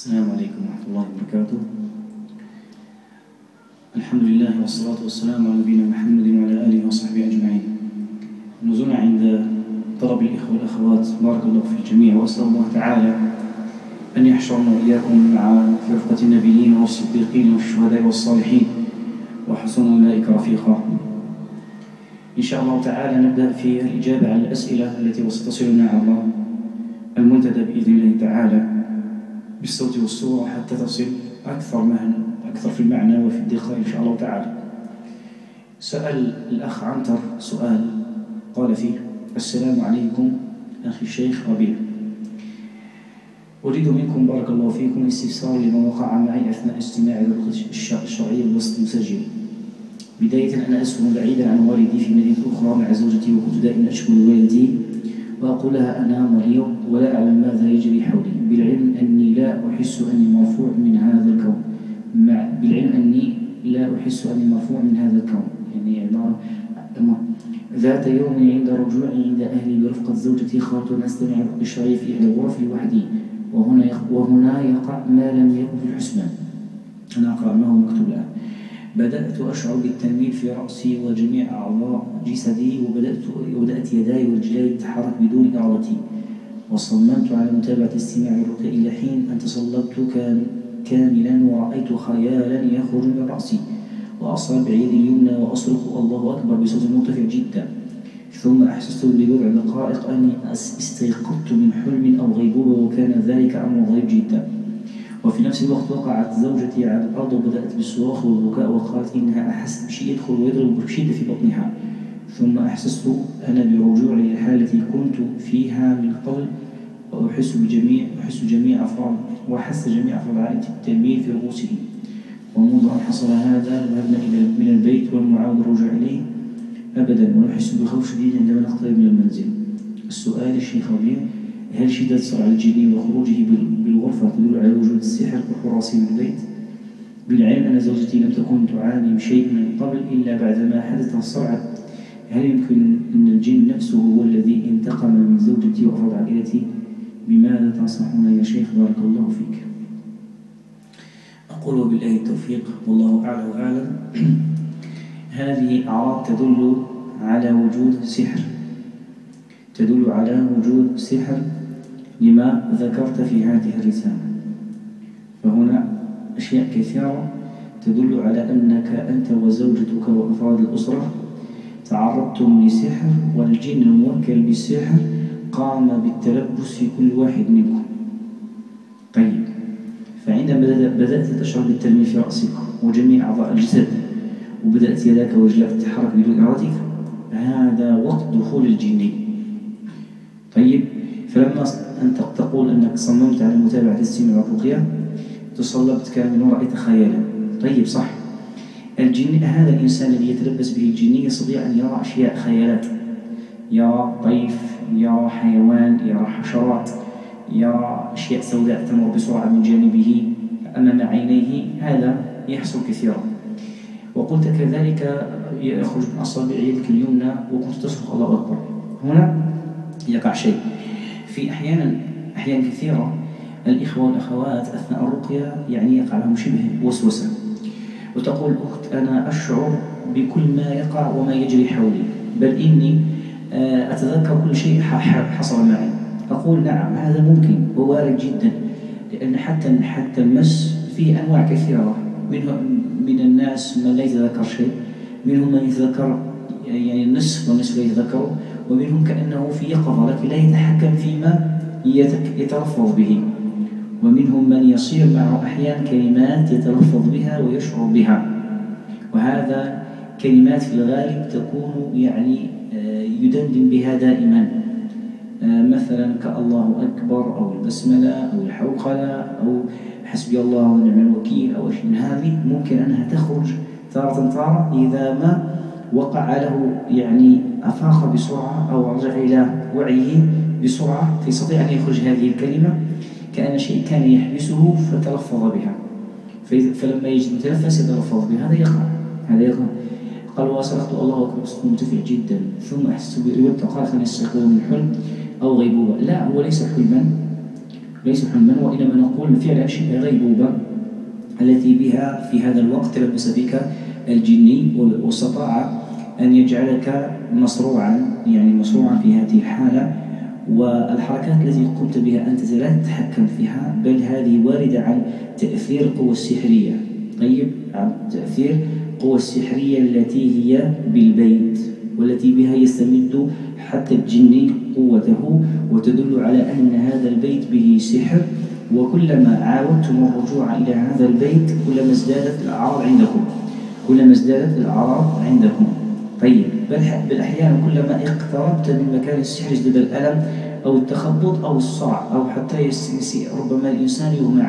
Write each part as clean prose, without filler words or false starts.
السلام عليكم ورحمة الله وبركاته. الحمد لله والصلاة والسلام على نبينا محمد وعلى آله وصحبه أجمعين. نزلنا عند طلب الإخوة والأخوات بارك الله في الجميع، وأسأل الله تعالى أن يحشرنا وإياكم مع فرقة النبيين والصديقين والشهداء والصالحين وحسن أولئك رفيقا. إن شاء الله تعالى نبدأ في الإجابة على الأسئلة التي وستصلنا على المنتدى بإذن الله تعالى بالصوت والصورة حتى تصل أكثر في المعنى وفي الدقة إن شاء الله تعالى. سأل الأخ عنتر سؤال قال فيه: السلام عليكم أخي الشيخ ربيع، أريد منكم بارك الله فيكم استفسار لما وقع معي أثناء استماع اللغة الشرعية الوسط المسجل. بداية أنا أسكن بعيدا عن والدي في مدينة أخرى مع زوجتي، وكنت دائما أشكو لوالدي وأقول لها أنا مريض ولا أعلم ماذا يجري حولي، بالعلم أني لا أحس أني مرفوع من هذا الكون. يعني عبارة ذات يوم عند رجوعي عند أهلي برفقة زوجتي خرجت نستمع الرقي الشرعي في إحدى الغرف لوحدي، وهنا يقع ما لم يكن في الحسبان. أنا أقرأ ما هو مكتوب الآن. بدأت أشعر بالتنميل في رأسي وجميع أعضاء جسدي، وبدأت يداي ورجلي تتحرك بدون إرادتي، وصممت على متابعة استماع الرقي إلى حين أن تصلبت كاملا ورأيت خيالا يخرج من رأسي وأصابع يدي اليمنى وأصرخ الله أكبر بصوت مرتفع جدا. ثم أحسست لبضع دقائق أني استيقظت من حلم أو غيبوبة، وكان ذلك أمر غريب جدا. وفي نفس الوقت وقعت زوجتي على الأرض وبدأت بالصراخ والبكاء، وقالت إنها أحست بشيء يدخل ويضرب بشدة في بطنها. ثم أحسست أنا برجوعي للحالة التي كنت فيها من قبل، وأحس جميع أفراد عائلتي بالتنميل في رؤوسهم. ومنذ أن حصل هذا ذهبنا من البيت ولم نعاود الرجوع إليه أبدا، ونحس بخوف شديد عندما نقترب من المنزل. السؤال الشيخ ربيع: هل شدة صرع الجنين وخروجه بالغرفة تدل على وجود السحر وحراسي بالبيت؟ بالعلم أن زوجتي لم تكن تعاني بشيء من قبل إلا بعدما حدث الصرع. هل يمكن أن الجن نفسه هو الذي انتقم من زوجتي وأفراد عائلتي؟ بماذا تنصحنا يا شيخ بارك الله فيك؟ أقول بالله التوفيق والله أعلى وأعلم. هذه أعراض تدل على وجود سحر لما ذكرت في هذه الرسالة. فهنا أشياء كثيرة تدل على أنك أنت وزوجتك وأفراد الأسرة تعرضتم لسحر، والجن الموكل بالسحر قام بالتلبس في كل واحد منكم. طيب، فعندما بدأت تشعر بالتنميل في رأسك وجميع أعضاء الجسد، وبدأت يداك ورجلك تتحرك بدون إرادتك، هذا وقت دخول الجن. طيب، فلما أنت تقول أنك صممت على متابعة السمع والرقية تصلبت كاملا ورأيت خيالا. طيب صح، الجن هذا الإنسان الذي يتلبس به الجن يستطيع أن يرى أشياء خيالات، يرى طيف، يرى حيوان، يرى حشرات، يرى أشياء سوداء تمر بسرعة من جانبه أمام عينيه. هذا يحصل كثيرا. وقلت كذلك يخرج من أصابع يدك اليمنى وكنت تصرخ الله أكبر. هنا يقع شيء في أحيان كثيرة الإخوة والأخوات أثناء الرقية يعني يقع لهم شبه وسوسة، وتقول أخت أنا أشعر بكل ما يقع وما يجري حولي، بل إني أتذكر كل شيء حصل معي. أقول نعم، هذا ممكن ووارد جدا، لأن حتى المس فيه أنواع كثيرة. من الناس من لا يتذكر شيء، منهم من يتذكر يعني النصف والنصف لا يتذكره، ومنهم كأنه في يقظة لكن لا يتحكم فيما يتلفظ به، ومنهم من يصير معه أحيانا كلمات يتلفظ بها ويشعر بها، وهذا كلمات في الغالب تكون يعني يدندن بها دائما، مثلا كالله أكبر أو البسملة أو الحوقلة أو حسبي الله ونعم الوكيل أو شيء من هذه. ممكن أنها تخرج تارة إذا ما وقع له يعني أفاق بسرعة أو رجع إلى وعيه بسرعة، فيستطيع أن يخرج هذه الكلمة كأن شيء كان يحبسه فتلفظ بها، فلما يجد متنفس يتلفظ بها. هذا يقع. قال وصرخت الله أكبر بصوت مرتفع جدا، ثم أحسست بريبة قال أن يستيقظ من حلم أو غيبوبة. لا، هو ليس حلما، ليس حلما، وإنما نقول فعلا شبه غيبوبة التي بها في هذا الوقت تلبس بك الجني واستطاع أن يجعلك مصروعا، يعني مصروعا في هذه الحالة. والحركات التي قمت بها أنت لا تتحكم فيها، بل هذه واردة عن تأثير القوة السحرية. طيب، عن تأثير القوة السحرية التي هي بالبيت، والتي بها يستمد حتى الجني قوته، وتدل على أن هذا البيت به سحر. وكلما عاودتم الرجوع إلى هذا البيت كلما ازدادت الأعراض عندكم. طيب، بل أحيانا كلما اقتربت من مكان السحر ازداد الألم أو التخبط أو الصرع، أو حتى ربما الإنسان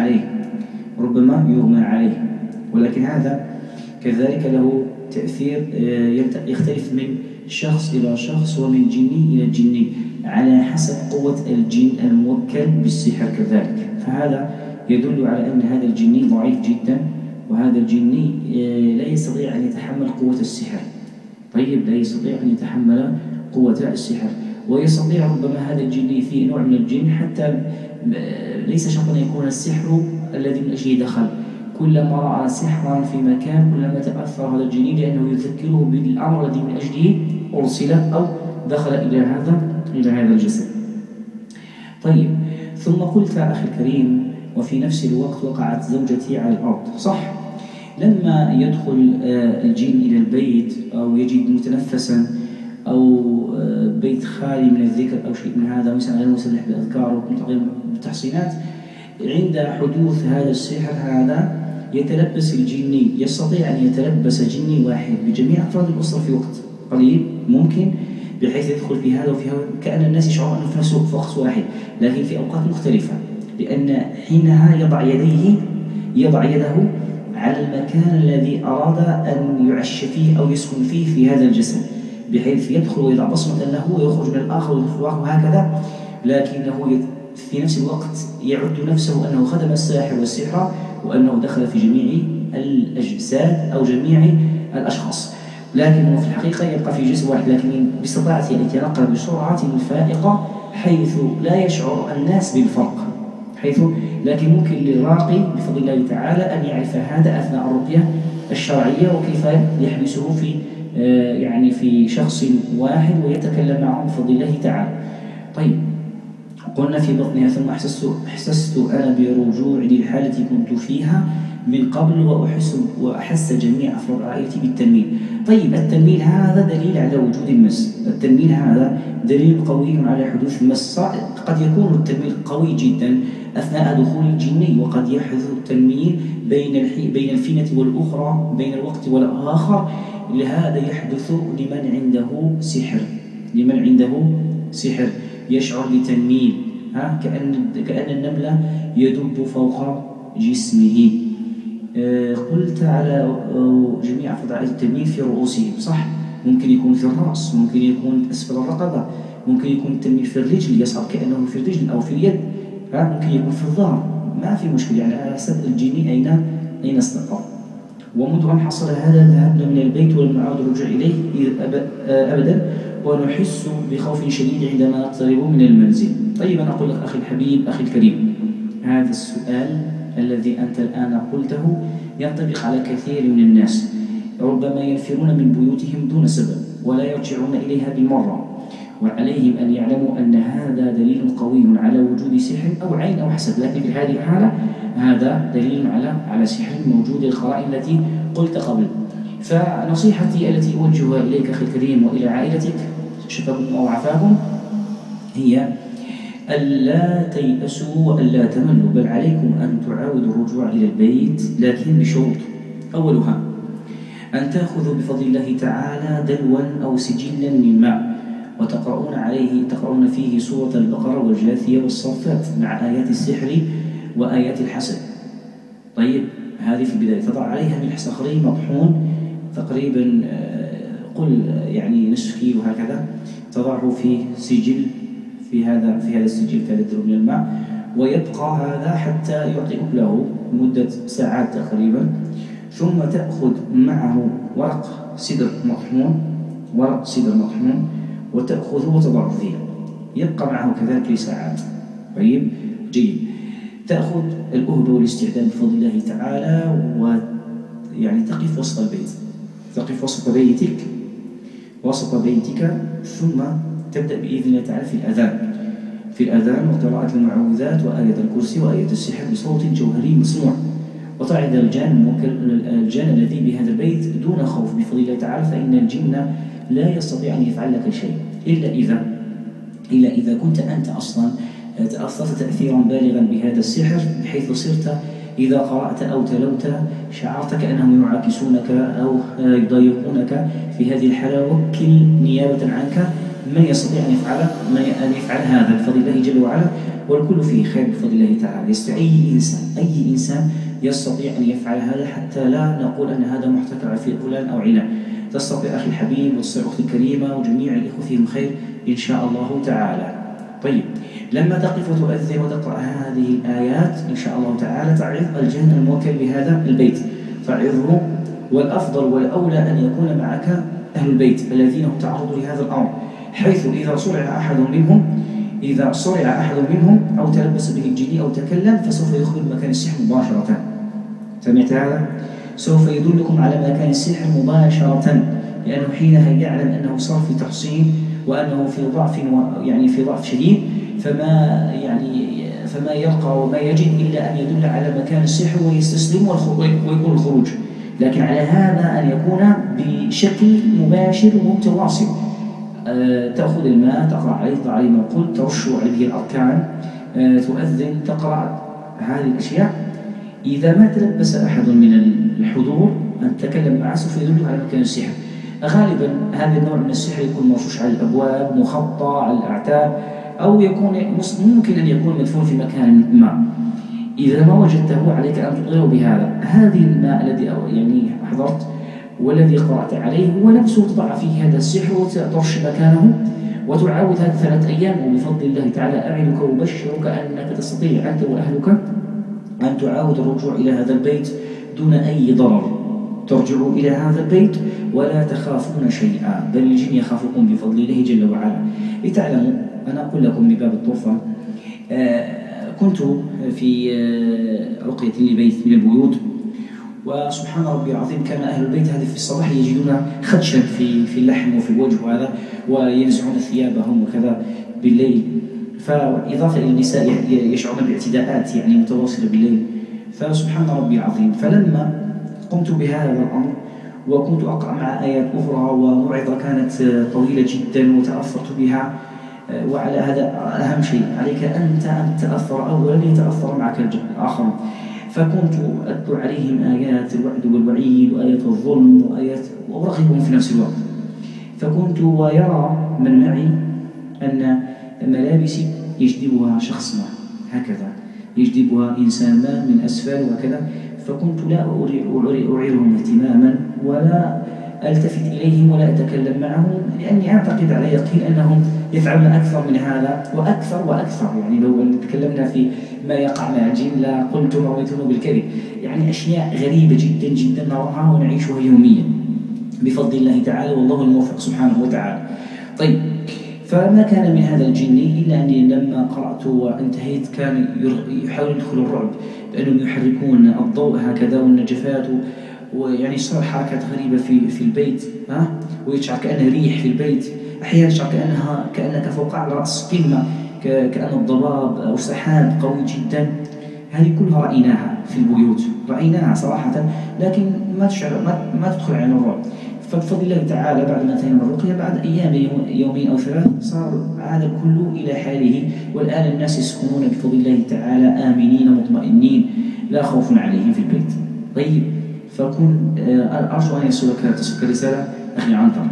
يغمى عليه. ولكن هذا كذلك له تأثير يختلف من شخص إلى شخص ومن جني إلى جني على حسب قوة الجن الموكل بالسحر كذلك. فهذا يدل على أن هذا الجني ضعيف جدا، وهذا الجني لا يستطيع أن يتحمل قوة السحر. طيب، لا يستطيع أن يتحمل قوة السحر. ويستطيع ربما هذا الجني في نوع من الجن حتى ليس شرطا يكون السحر الذي من أجله دخل، كلما رأى سحرا في مكان كلما تأثر هذا الجني، لأنه يذكره بالأمر الذي من أجله أرسل أو دخل إلى هذا الجسد. طيب، ثم قلت أخي الكريم: وفي نفس الوقت وقعت زوجتي على الأرض. صح، لما يدخل الجن إلى البيت أو يجد متنفسا أو بيت خالي من الذكر أو شيء من هذا، مثلا غير مسلح بالأذكار والتحصينات، عند حدوث هذا السحر هذا يتلبس الجني، يستطيع أن يتلبس جني واحد بجميع أفراد الأسرة في وقت قليل ممكن، بحيث يدخل في هذا وفي هذا، كأن الناس يشعرون أنه في نفس وقت واحد، لكن في أوقات مختلفة، لأن حينها يضع يده على المكان الذي أراد أن يعش فيه أو يسكن فيه في هذا الجسد، بحيث يدخل ويضع بصمة له ويخرج من الآخر وهكذا، لكنه في نفس الوقت يعد نفسه أنه خدم الساحر والسحر، وأنه دخل في جميع الأجساد أو جميع الأشخاص، لكنه في الحقيقة يبقى في جسم واحد، لكن باستطاعته أن يتنقل بسرعة فائقة حيث لا يشعر الناس بالفرق، لكن ممكن للراقي بفضل الله تعالى أن يعرف هذا أثناء الرقية الشرعية، وكيف يحبسه في شخص واحد ويتكلم معه بفضل الله تعالى. طيب، قلنا في بطنها: ثم أحسست أنا برجوعي للحالة التي كنت فيها من قبل، وأحس جميع أفراد عائلتي بالتنميل. طيب، التنميل هذا دليل على وجود المس، التنميل هذا دليل قوي على حدوث المس. قد يكون التنميل قوي جدا أثناء دخول الجني، وقد يحدث التنميل بين الفينة والأخرى، بين الوقت والآخر. لهذا يحدث لمن عنده سحر يشعر بتنميل، كأن النملة يدب فوق جسمه. قلت على جميع أفراد التنميل في رؤوسهم. صح، ممكن يكون في الرأس، ممكن يكون أسفل الرقبة، ممكن يكون التنميل في الرجل، يصعب كأنه في الرجل أو في اليد، ممكن يكون في الظهر، ما في مشكلة، على حسب الجني أين استقر. ومنذ أن حصل هذا ذهبنا من البيت ولم نعود الرجوع إليه أبدا، ونحس بخوف شديد عندما نقترب من المنزل. طيب، أنا أقول لك أخي الحبيب أخي الكريم، هذا السؤال الذي أنت الآن قلته ينطبق على كثير من الناس، ربما ينفرون من بيوتهم دون سبب ولا يرجعون إليها بالمرة، وعليهم أن يعلموا أن هذا دليل قوي على وجود سحر أو عين أو حسد، لكن في هذه الحالة هذا دليل على سحر موجود، القرائن التي قلت قبل. فنصيحتي التي أوجهها إليك أخي الكريم وإلى عائلتك شفاكم أو عافاكم هي ألا تيأسوا وألا تملوا، بل عليكم أن تعاودوا الرجوع إلى البيت، لكن بشروط. أولها أن تأخذوا بفضل الله تعالى دلوا أو سجلا من ماء، وتقرؤون فيه سورة البقرة والجاثية والصافات مع آيات السحر وآيات الحسد. طيب، هذه في البداية. تضع عليها ملح صخري مطحون تقريبا نصف كيلو هكذا، تضعه في سجل، في هذا السجل في هذا الدلو من الماء، ويبقى هذا حتى يعطي أكله لمدة ساعات تقريبا. ثم تأخذ معه ورق سدر مطحون وتأخذه وتضعه فيه، يبقى معه كذلك لساعات. طيب، جيد. تأخذ الأهبة والاستعداد بفضل الله تعالى، ويعني تقف وسط البيت، تقف وسط بيتك، ثم تبدأ بإذن الله تعالى في الأذان وقراءة المعوذات وآية الكرسي وآية السحر بصوت جوهري مسموع، وتعد الجان الذي بهذا البيت دون خوف بفضل الله تعالى، فإن الجن لا يستطيع أن يفعل لك شيء إلا إذا كنت أنت أصلا تأثرت تأثيرا بالغا بهذا السحر، بحيث صرت إذا قرأت أو تلوت شعرت كأنهم يعاكسونك أو يضايقونك. في هذه الحالة وكل نيابة عنك من يستطيع أن يفعل هذا بفضل الله جل وعلا، والكل فيه خير بفضل الله تعالى. أي إنسان يستطيع أن يفعل هذا، حتى لا نقول أن هذا محتكر في فلان أو علان. تستطيع أخي الحبيب وتستطيع أختي الكريمة وجميع الإخوة فيهم خير إن شاء الله تعالى. طيب، لما تقف وتؤذن وتقرأ هذه الآيات إن شاء الله تعالى تعظ الجن الموكل بهذا البيت، تعظه. والأفضل والأولى أن يكون معك أهل البيت الذين هم تعرضوا لهذا الأمر، حيث إذا صرع أحد منهم أو تلبس به الجن أو تكلم فسوف يخبر مكان السحر مباشرة. سمعت هذا؟ سوف يدلكم على مكان السحر مباشرة، لأنه حينها يعلم أنه صار في تحصين وأنه في ضعف شديد، فما يلقى وما يجد إلا أن يدل على مكان السحر ويستسلم ويقول الخروج. لكن على هذا أن يكون بشكل مباشر ومتواصل. تأخذ الماء تقرأ عليه ضع ما قلت، ترش عليه الأركان، تؤذن، تقرأ هذه الأشياء. إذا ما تلبس أحد من الحضور أن تتكلم معه سوف يدل على مكان السحر. غالبا هذا النوع من السحر يكون مرشوش على الأبواب، مخطى على الأعتاب، أو ممكن أن يكون مدفون في مكان ما. إذا ما وجدته عليك أن تطيره بهذا. هذه الماء الذي حضرت والذي قرأت عليه هو نفسه تضع فيه هذا السحر وترش مكانه وتعاود هذه 3 أيام، وبفضل الله تعالى أعدك وأبشرك أنك تستطيع أنت وأهلك أن تعاود الرجوع إلى هذا البيت دون أي ضرر. ترجعوا إلى هذا البيت ولا تخافون شيئا، بل الجن يخافكم بفضل الله جل وعلا. لتعلموا، أنا أقول لكم من باب الطرفة، كنت في رقية لبيت من البيوت، وسبحان ربي العظيم كان أهل البيت هذه في الصباح يجدون خدشا في اللحم وفي الوجه وهذا، وينزعون ثيابهم وكذا بالليل. فإضافة إلى النساء يشعرون باعتداءات متواصلة بالليل. فسبحان ربي العظيم، فلما قمت بهذا الأمر وكنت أقرأ مع آيات أخرى وموعظة كانت طويلة جدا وتأثرت بها. وعلى هذا أهم شيء عليك أنت أن تتأثر أولا ليتأثر معك الآخر. فكنت أتلو عليهم آيات الوعد والوعيد وآيات الظلم وأرغبهم في نفس الوقت. فكنت ويرى من معي أن ملابسي يجذبها شخص ما، هكذا يجذبها إنسان ما من أسفل وكذا. فكنت لا أعيرهم اهتماما ولا ألتفت إليهم ولا أتكلم معهم، لأني أعتقد على يقين أنهم يفعلون أكثر من هذا وأكثر. لو تكلمنا في ما يقع مع الجن لا قلت ورميتم بالكذب. أشياء غريبة جدا جدا نراها ونعيشها يوميا بفضل الله تعالى، والله الموفق سبحانه وتعالى. طيب، فما كان من هذا الجن إلا أني لما قرأت وانتهيت كان يحاول يدخل الرعب، لأنهم يحركون الضوء هكذا والنجفات، صار حركات غريبة في البيت، ويشعر كأنه ريح في البيت. أحيانا يشعر كأنك فوق على رأس قمة، كأن الضباب أو سحاب قوي جدا. هذه كلها رأيناها في البيوت، رأيناها صراحة، لكن ما تدخل عن الرعب. فبفضل الله تعالى بعد ما انتهينا من الرقية بعد أيام يومين أو 3 صار هذا كله إلى حاله، والآن الناس يسكنون بفضل الله تعالى آمنين مطمئنين لا خوف عليهم في البيت. طيب، فكن أرجو أن يصلك رسالة أخي عنتر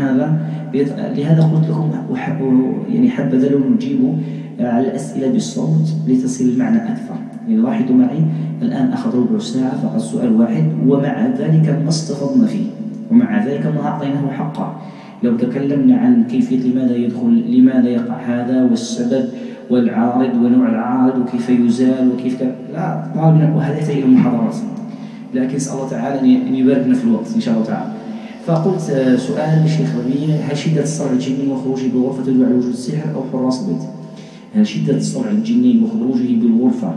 لهذا قلت لكم حبذا لو نجيب على الأسئلة بالصوت لتصل المعنى أكثر. لاحظوا معي الآن أخذ ربع ساعة فقط سؤال واحد، ومع ذلك ما استفضنا فيه، ومع ذلك ما أعطيناه حقه. لو تكلمنا عن كيفية لماذا يقع هذا والسبب والعارض ونوع العارض وكيف يزال وكيف لا وهذا يحتاج إلى محاضرات، لكن أسأل الله تعالى أن يباركنا في الوقت إن شاء الله تعالى. فقلت سؤالا للشيخ ربيع: هل شدة الصرع الجني وخروجه بالغرفة تدل على وجود السحر أو حراس البيت؟ هل شدة الصرع الجني وخروجه بالغرفة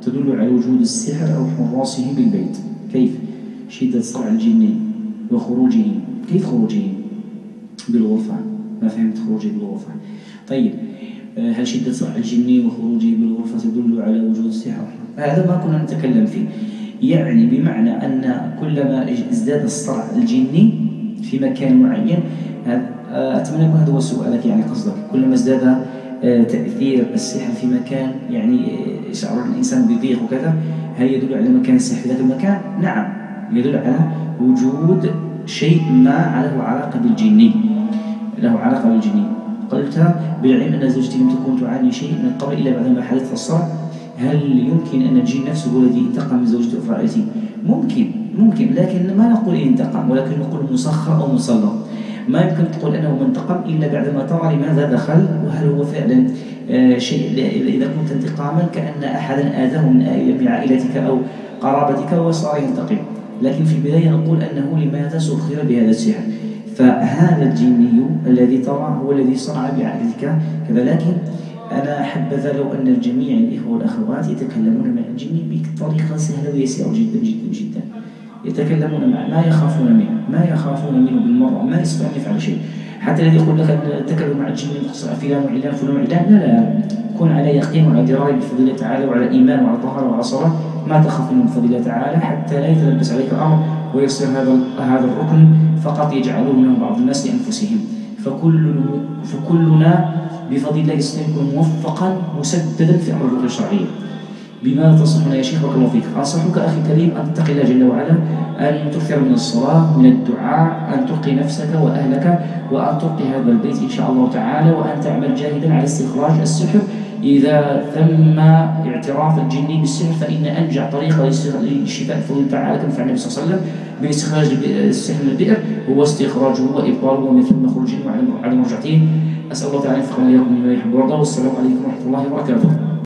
تدل على وجود السحر أو حراسه بالبيت. كيف؟ شدة صرع الجن وخروجه. كيف خروجه؟ بالغرفة. ما فهمت خروجه بالغرفة. طيب هل شدة صرع الجن وخروجه بالغرفة تدل على وجود السحر؟ هذا ما كنا نتكلم فيه. يعني بمعنى أن كلما ازداد الصرع الجني في مكان معين، أتمنى يكون هذا هو سؤالك، يعني قصدك كلما ازداد تأثير السحر في مكان يعني يشعر الإنسان بضيق وكذا، هل يدل على مكان السحر في ذاك المكان؟ نعم، يدل على وجود شيء ما له علاقة بالجني، له علاقة بالجني. قلت بالعلم أن زوجتي لم تكن تعاني شيء من قبل إلا بعدما حدث الصرع. هل يمكن أن الجن نفسه هو الذي انتقم من زوجته أفرائتي؟ ممكن، لكن ما نقول انتقم، ولكن نقول مسخر أو مسلط. ما يمكن تقول أنه منتقم إلا بعدما ترى لماذا دخل، وهل هو فعلا شيء. إذا كنت انتقاما كأن أحدا آذاه من عائلتك أو قرابتك وصار ينتقم، لكن في البداية نقول أنه لماذا سخر بهذا السحر. فهذا الجني الذي ترى هو الذي صنع بعائلتك كذا. لكن أنا حبذا لو أن الجميع الإخوة والأخوات يتكلمون مع الجن بطريقة سهلة ويسيرة جدا جدا جدا. يتكلمون معه، ما يخافون منه بالمرة، ما يستطيع أن يفعل شيء. حتى الذي يقول لك أن التكلم مع الجن فلان وعلان فلان وعلان، لا، كن على يقين وعلى دراية بفضل الله تعالى، وعلى إيمان وعلى طهارة وعلى صلاة، ما تخاف منه بفضل الله تعالى، حتى لا يتلبس عليك الأمر ويصير هذا الركن فقط يجعلونه بعض الناس لأنفسهم. فكلنا بفضل الله يكون موفقا مسددا في أمر الركن الشرعية. بما تنصحنا يا شيخ؟ بارك الله فيك. أنصحك أخي الكريم أن تتقي الله جل وعلا، أن تكثر من الصلاة، من الدعاء، أن تقي نفسك وأهلك، وأن تقي هذا البيت إن شاء الله تعالى، وأن تعمل جاهدا على استخراج السحر. إذا ثم اعتراف الجن بالسحر فإن أنجع طريقة للشفاء بفضل تعالى كما فعل النبي صلى الله عليه وسلم باستخراج السحر من البئر هو استخراجه وإبطاله ومن ثم خروجه على مرجعتين. أسأل الله تعالى أن يوفقنا وإياكم لما يحب ويرضى. والسلام عليكم ورحمة الله وبركاته.